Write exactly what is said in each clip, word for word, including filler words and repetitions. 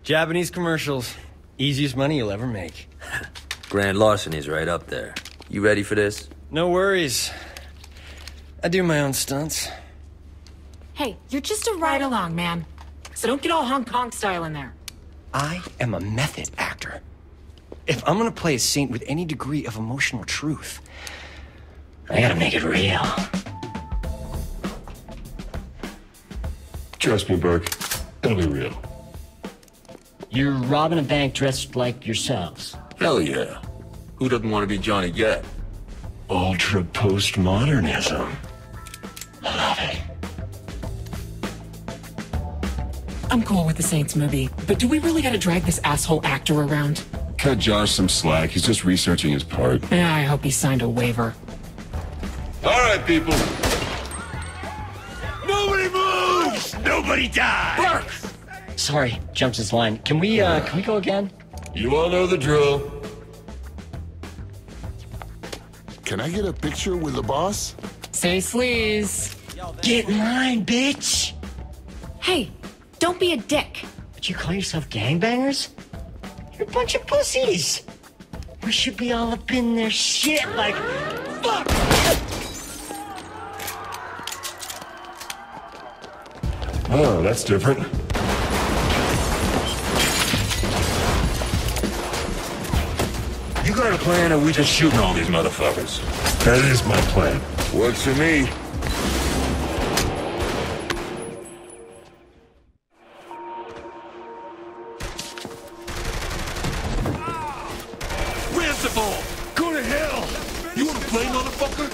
Japanese commercials. Easiest money you'll ever make. Grand larceny's right up there. You ready for this? No worries. I do my own stunts. Hey, you're just a ride along, man. So don't get all Hong Kong style in there. I am a method actor. If I'm gonna play a saint with any degree of emotional truth, I gotta make it real. Trust me, Burke. It'll be real. You're robbing a bank dressed like yourselves. Hell yeah. Who doesn't want to be Johnny Gat? Ultra postmodernism. I love it. I'm cool with the Saints movie, but do we really gotta drag this asshole actor around? Cut Josh some slack. He's just researching his part. Yeah, I hope he signed a waiver. All right, people. Nobody moves! Nobody dies! Sorry, jumps his line. Can we, uh, can we go again? You all know the drill. Can I get a picture with the boss? Say sleaze. Get in line, bitch! Hey, don't be a dick. But you call yourself gangbangers? You're a bunch of pussies. We should be all up in their shit like, fuck! Oh, that's different. You got a plan, or we just shooting all these motherfuckers? That is my plan. Works for me. Where's the ball? Go to hell! You wanna play, motherfucker?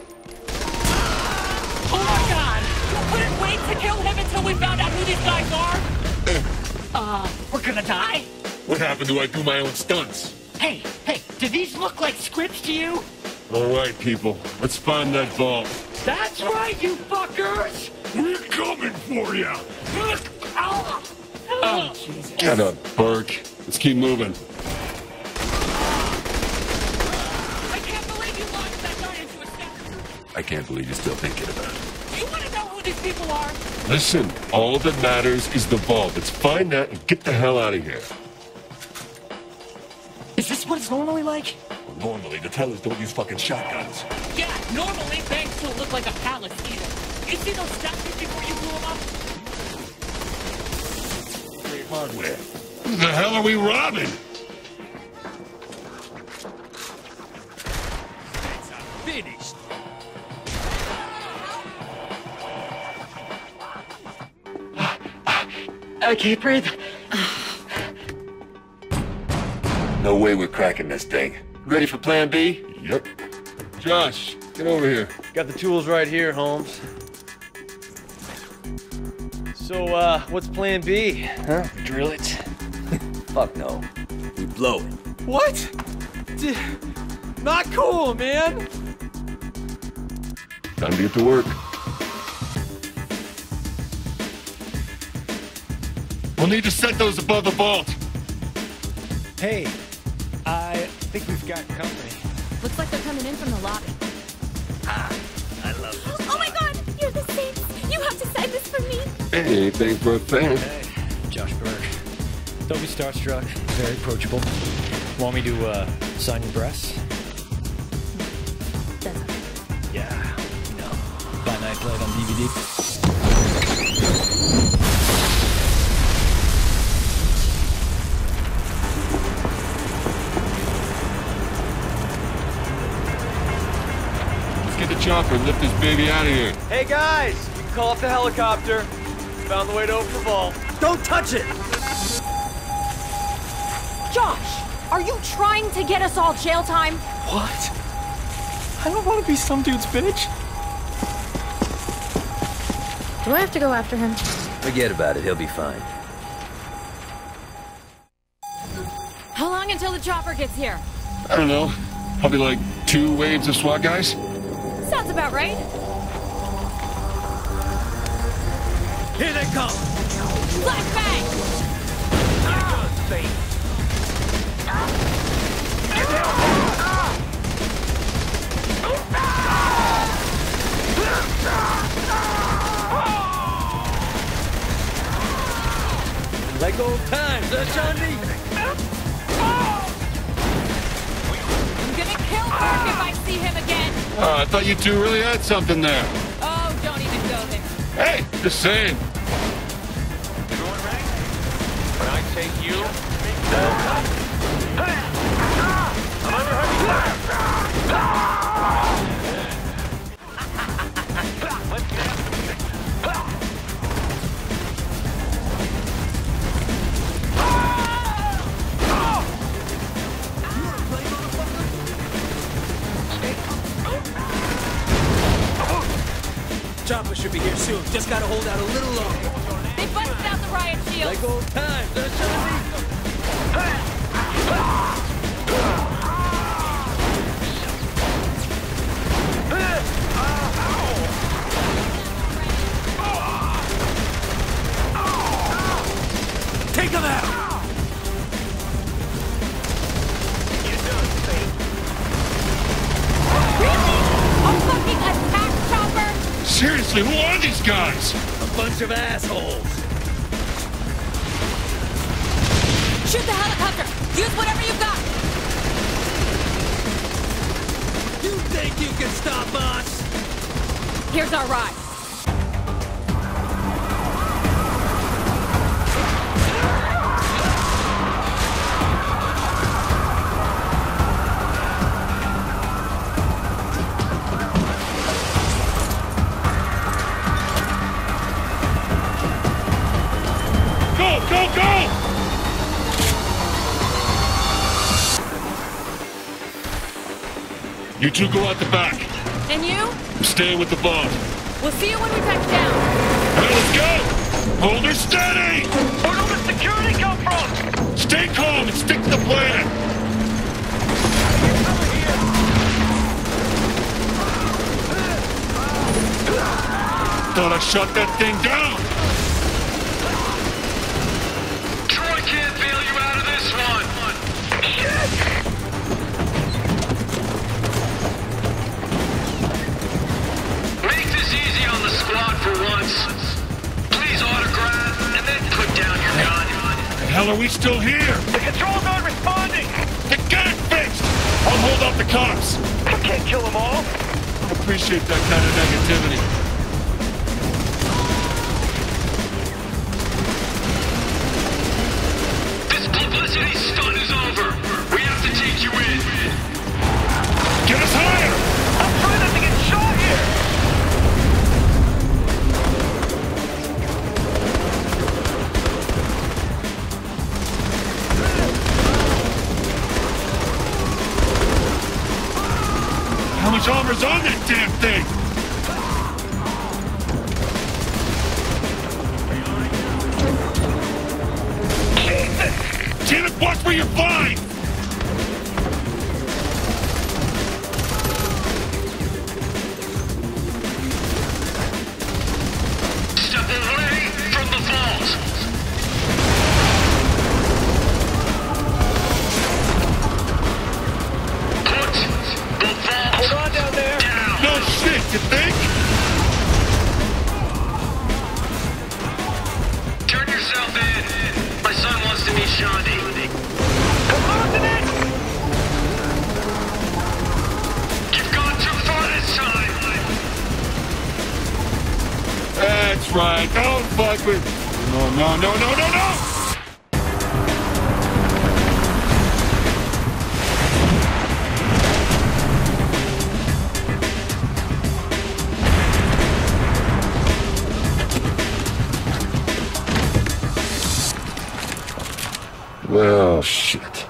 Oh my god! You couldn't wait to kill him until we found out who these guys are? uh, we're gonna die? What happened to I do my own stunts? Hey, hey, do these look like scripts to you? All right, people. Let's find that vault. That's right, you fuckers! We're coming for you! Oh, Jesus. Get up, Burke. Let's keep moving. I can't believe you launched that guy into a statue. I can't believe you're still thinking about it. Do you want to know who these people are? Listen, all that matters is the vault. Let's find that and get the hell out of here. Is this what it's normally like? Well, normally, the tellers don't use fucking shotguns. Yeah, normally banks don't look like a palace either. You see those statues before you blew them up? Great hardware. Who the hell are we robbing? Finished. I can't breathe. No way we're cracking this thing. Ready for plan B? Yep. Josh, get over here. Got the tools right here, Holmes. So, uh, what's plan B? Huh? Drill it? Fuck no. We blow it. What? D not cool, man! Time to get to work. We'll need to set those above the vault. Hey, I think we've got company. Looks like they're coming in from the lobby. I love this. Oh my god! You're the Saints! You have to sign this for me! Hey, thanks for a fan. Hey, Josh Burke. Don't be starstruck. Very approachable. Want me to, uh, sign your breasts? That's okay. Yeah, you know. By night played on D V D. Let's get the chopper and lift this baby out of here. Hey guys, you can call up the helicopter. Found the way to open the vault. Don't touch it! Josh! Are you trying to get us all jail time? What? I don't want to be some dude's bitch. Do I have to go after him? Forget about it, he'll be fine. How long until the chopper gets here? I don't know. Probably like two waves of SWAT guys. Sounds about right. Here they come! Flashbang! Lego time! times, huh, Shandy? I'm gonna kill Mark if I see him again. Oh, I thought you two really had something there. Oh, don't even go there. Hey, just saying. Everyone ready? When I take you, I'm under heavy fire. Let's now. Chopper should be here soon. Just gotta hold out a little longer. They busted out the riot shield. Like old times, huh, Shandy? Take him out! Really? A fucking attack chopper? Seriously, who are these guys? A bunch of assholes. Shoot the helicopter. Use whatever you got. You think you can stop us? Here's our ride. Go, go, go! You two go out the back. And you? Stay with the bomb. We'll see you when we touch down. All right, let's go! Hold her steady! Where'd all the security come from? Stay calm and stick to the plan! Thought I shut that thing down! Troy can't bail you out of this one. Shit! Make this easy on the squad for once. Please autograph and then put down your gun. The hell are we still here? The controls aren't responding. Then get it fixed! I'll hold off the cops! I can't kill them all. I appreciate that kind of negativity. This publicity stunt is over. We have to take you in. Get us higher! I'm trying not to get shot here. How much armor's on that damn thing? Damn it, watch where you're flying! Step away from the vault. Put the vault Hold on down there. down. No shit, you think? Turn yourself in. My son wants to meet Shandy. Come on, Nick! You've gone too far this time. That's right, don't fuck with... No, no, no, no, no, no! Well, shit.